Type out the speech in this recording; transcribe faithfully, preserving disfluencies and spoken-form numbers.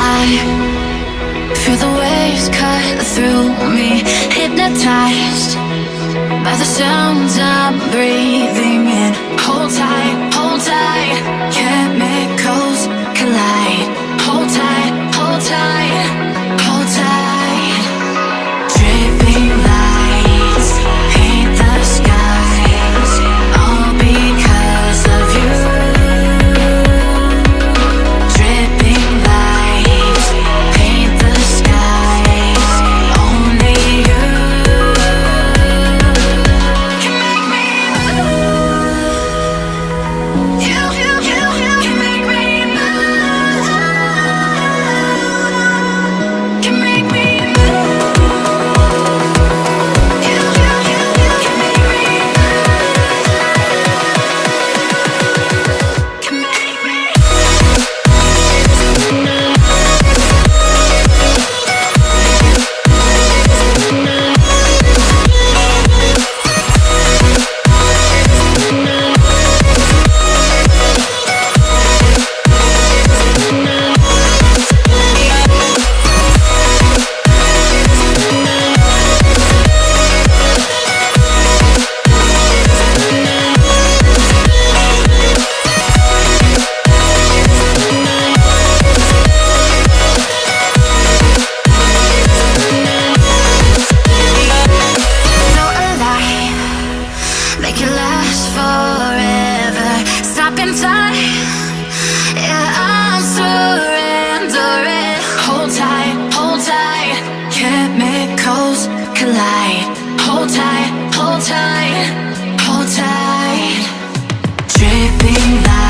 I feel the waves cut through me, hypnotized by the sounds I'm breathing in. Hold tight, hold tight, chemicals collide. Hold tight, hold tight, hold tight. Dripping lights paint the skies, all because of you. Dripping lights paint the skies, only you can make me move. You, you, you, you can make me move. Can make me move. You, you, you, you can make me move. Can make me. So alive, make it last forever. Stop in time, yeah, I'm surrendering. Hold tight, hold tight, chemicals collide. Hold tight, hold tight, hold tight. Dripping light